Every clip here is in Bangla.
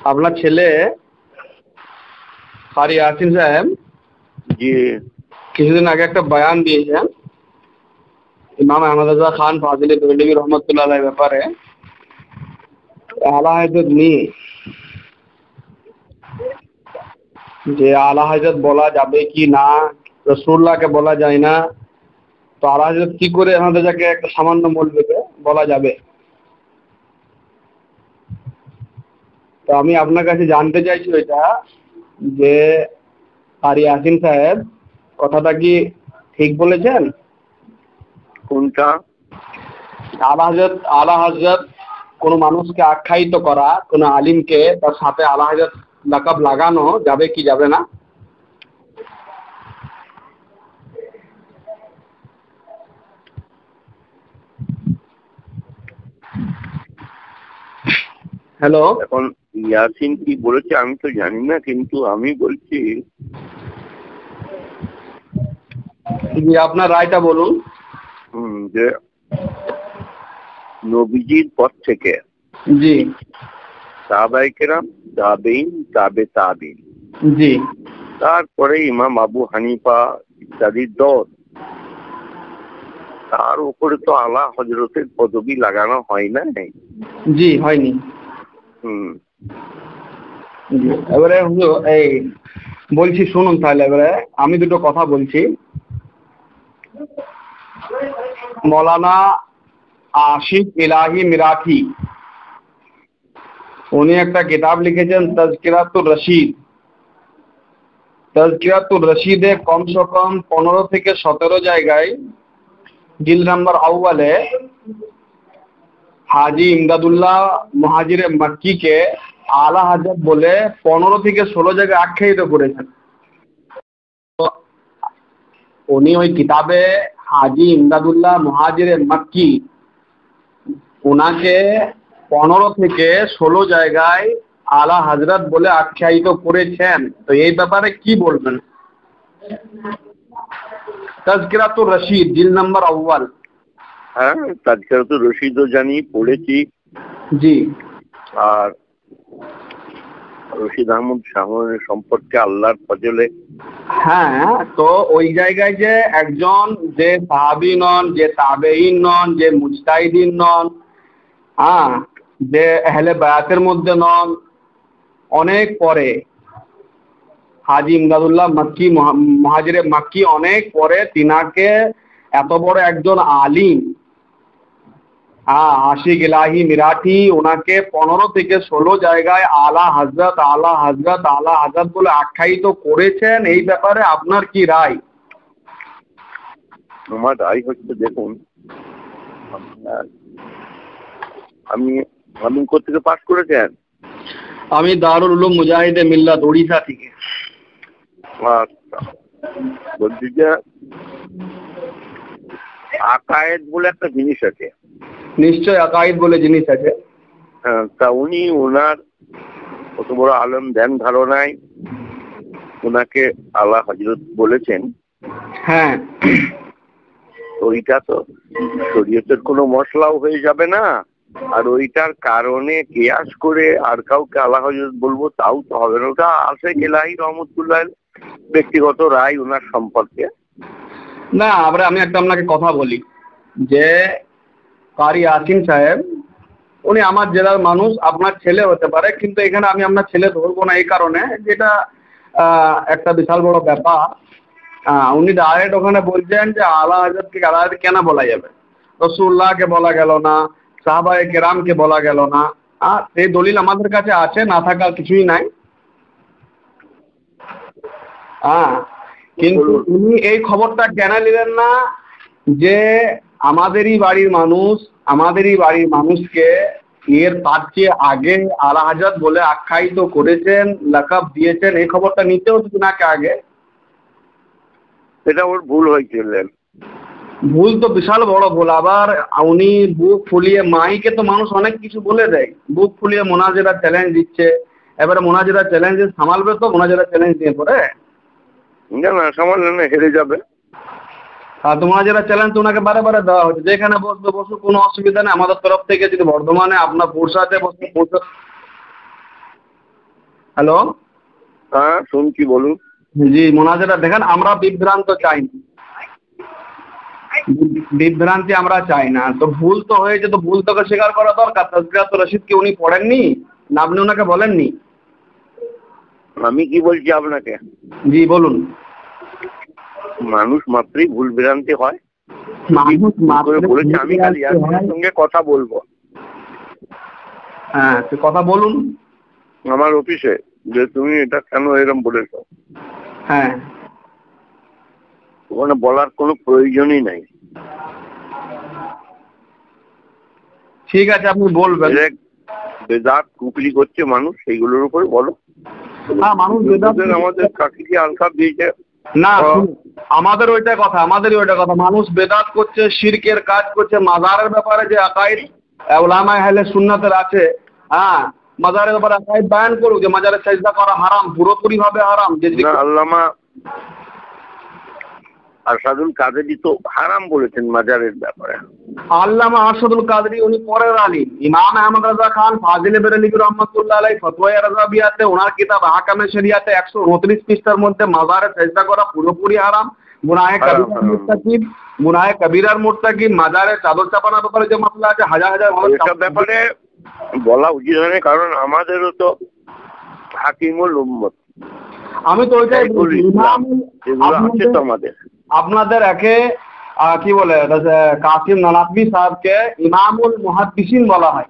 আপনার ছেলে কারি ইয়াসিন সাহেব জি কিছুদিন আগে একটা বয়ান দিয়েছেন ইমাম আহমদ রাজা খান ফাজিলে দৌলভী রহমতুল্লাহ আলাইহির ব্যাপারে, আলা হযরত নিয়ে যে আলা হযরত বলা যাবে কি না, রাসূলুল্লাহকে বলা যায় না, তো আলা হযরত কি করে আহমদ রাজাকে একটা সামান্য মৌলবীকে বলা যাবে? তো আমি আপনার কাছে জানতে চাইছি এটা যে কারি ইয়াসিন সাহেব কথাটা কি ঠিক বলেছেন? কোনটা? আলা হযরত কোনো মানুষকে আখ্যায়িত করা, কোনো আলিমকে তার সাথে আলা হযরত লাকাব লাগানো যাবে কি যাবে না? হ্যালো, এখন ইয়াসিন কি বলেছে আমি তো জানি না, কিন্তু আমি বলছি জি আপনার রায়টা বলুন। যে নবীজির পর থেকে জি সাহাবায়ে কেরাম, তাবেঈন, তাবে তাবেঈন, জি তারপরে ইমাম আবু হানিফা ইত্যাদি দল, তার উপরে তো আলা হযরতের পদবি লাগানো হয় না। জি হয়নি। জি এবারে এই বলছি শুনুন, তাহলে এবারে আমি দুটো কথা বলছি। মৌলানা আশিক ইলাহি মিরাঠি উনি একটা কিতাব লিখেছেন তাজকিরাতুর রশিদ। তাজকিরাতুর রশিদে কমসে কম 15 থেকে 17 জায়গায় জিল নাম্বার আউয়ালে হাজি ইমদাদুল্লাহ মুহাজিরে মক্কিকে আলা হযরত বলে 15 থেকে 16 জায়গায় আখ্যায়িত করেছেন। তো উনি ওই কিতাবে হাজি ইমদাদুল্লাহ মুহাজিরে মক্কি ওনাকে 15 থেকে 16 জায়গায় আলা হযরত বলে আখ্যায়িত করেছেন। তো এই ব্যাপারে কি বলবেন? তাজকিরাতুর রশিদ জিল নাম্বার আউয়াল। হ্যাঁ, তাজকিরাতুর রশিদও জানি, পড়েছি। জি। আর রশিদ আহমদ শাহনের সম্পর্কে আল্লাহর ফজলে, হ্যাঁ, তো ওই জায়গায় যে একজন যে সাহাবী নন, যে তাবেঈন নন, যে মুজতাহিদিন নন, যে আহলে বায়াতের মধ্যে নন, অনেক পরে হাজি ইমদাদুল্লাহ মক্কি মুহাজিরে মক্কি অনেক পরে তিনাকে এত বড় একজন আলিম আশিক ইলাহি মিরাঠি ওনাকে 15 থেকে 16 জায়গায় আলা হযরত আলা হযরত আলা হযরত বলে আখ্যায়িত করেছেন। এই ব্যাপারে আপনার কি রায়? আমার রায় হচ্ছে, দেখুন, আমি কোথেকে পাস করেছেন? আমি দারুল উলুম মুজাহিদে মিল্লাত ওড়িশা থেকে। আচ্ছা, বলছি যে আকায়েদ বলে একটা জিনিস আছে। নিশ্চয় আকায়েদ বলে জিনিস আছে। তা উনি ওনার কত বড় আলেম, ধ্যান ধারণায় ওনাকে আলা হযরত বলেছেন। হ্যাঁ, ওইটা তো শরীয়তের কোনো মশলাও হয়ে যাবে না, আর ওইটার কারণে কিয়াস করে আর কাউকে আলা হযরত বলবো তাও তো হবে না। ওটা আশিক ইলাহি রহমতুল্লাহ ব্যক্তিগত রায় ওনার সম্পর্কে। না আমি একটা আপনাকে কথা বলি যে কারি ইয়াসিন সাহেব উনি আমার জেলার মানুষ, আপনার ছেলে হতে পারে, কিন্তু এখানে আমি আপনার ছেলে ধরবো না এই কারণে যেটা একটা বিশাল বড় ব্যাপার। উনি ডাইরেক্ট ওখানে বলছেন যে আলা হযরতকে আলা হযরত কেন বলা যাবে, রাসূলুল্লাহকে বলা গেল না, সাহাবায়ে কেরামকে বলা গেল না। সেই দলিল আমাদের কাছে আছে, না থাকার কিছুই নাই। কিন্তু উনি এই খবরটা কেন নিলেন না যে আমাদেরই বাড়ির মানুষকে এর তার চেয়ে আগে আলা হযরত বলে আখ্যায়িত করেছেন, লাকাব দিয়েছেন, এই খবরটা নিতে হতো নাকি আগে? এটা ওর ভুল হয়েছিল। ভুল তো বিশাল বড় ভুল। আবার উনি বুক ফুলিয়ে, মাইকে তো মানুষ অনেক কিছু বলে দেয়, বুক ফুলিয়ে মোনাজেরা চ্যালেঞ্জ দিচ্ছে। এবারে মোনাজেরা চ্যালেঞ্জ সামালবে তো? মোনাজেরা চ্যালেঞ্জ দিয়ে পরে না সামান্য না, হেরে যাবে। তোমার যারা চ্যালেঞ্জ তো ওনাকে বারে বারে দেওয়া হচ্ছে, যেখানে বসবে বসুক, কোনো অসুবিধা নেই। আমাদের তরফ থেকে যদি বর্ধমানে আপনার পুরসাতে বসবে, হ্যালো, হ্যাঁ শুনছি, বলুন। জি মোনাজারা দেখেন, আমরা বিভ্রান্ত চাই না, বিভ্রান্তি আমরা চাই না। তো ভুল তো হয়েছে, তো ভুল তোকে স্বীকার করা দরকার। তাজকিরাতুর রশিদ কি উনি পড়েননি না আপনি ওনাকে বলেননি? আমি কি বলছি আপনাকে? জি বলুন। মানুষ মাত্রই ভুল ভ্রান্তি হয়। মানুষ করে বলেছি, আমি কাল ইয়াসিনের সঙ্গে কথা বলবো। হ্যাঁ, তো কথা বলুন আমার অফিসে, যে তুমি এটা কেন এরকম বলেছো। হ্যাঁ, ওখানে বলার কোনো প্রয়োজনই নাই। ঠিক আছে আপনি বলবেন। বেদাত কুকরি করছে মানুষ, সেইগুলোর উপরে বলো। হ্যাঁ, মানুষ বেদাত আমাদের কাকিকে আলকাপ দিয়েছে না, আমাদের ওইটা কথা, আমাদেরই ওইটা কথা। মানুষ বেদাত করছে, শিরকের কাজ করছে। মাজারের ব্যাপারে যে আকাইদ উলামায়ে আহলে সুন্নাতের আছে, হ্যাঁ, মাজারের ব্যাপারে আকাইদ বয়ান করুক যে মাজারে সাজদা করা হারাম, পুরোপুরি ভাবে হারাম। যে আল্লামা আরশাদুল কাদেরী তো হারাম বলেছেন মাজারের ব্যাপারে। আল্লামা আরশাদুল কাদেরী উনি পরের আলিম। ইমাম আহমদ রাজা খান ফাজিল বেরেলভী রহমাতুল্লাহ আলাইহি ফতোয়া রাজাবিয়াতে ওনার কিতাব আহকামে শরিয়াতে 129 পৃষ্ঠার মধ্যে মাজারে সাজদা করা পুরোপুরি হারাম, গুনাহে কবিরার মুরতাকিব, গুনাহে কবিরার মুরতাকিব। মাজারে চাদর চাপানোর ব্যাপারে যে মাসলা আছে, হাজার হাজার মানুষ এসব ব্যাপারে বলা উচিত হয় না, কারণ আমাদেরও তো হাকিমুল উম্মত। আমি তো ওইটাই বলি, আপনাদের একে কি বলে কাসিম নানাতবি সাহেবকে ইমামুল মুহাদ্দিসিন বলা হয়।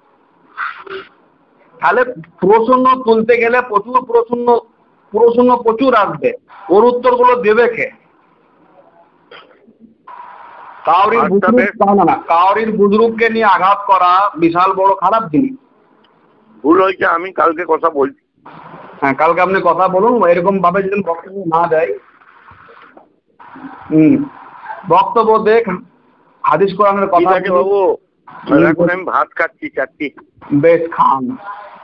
তাহলে প্রশ্ন তুলতে গেলে প্রশ্ন প্রচুর আসবে, ওর উত্তরগুলো দেবে কে? কাউরির বুজরুগকে নিয়ে আঘাত করা বিশাল বড় খারাপ জিনিস। ভুল হয়েছে, আমি কালকে কথা বলছি। হ্যাঁ, কালকে আপনি কথা বলুন, এরকম ভাবে যদি বক্তব্য না দেয়। বক্তব্য দেখ, হাদিস কোরআনের কথা। বাবু, এখন আমি ভাত খাচ্ছি, চাচ্ছি। বেশ খান।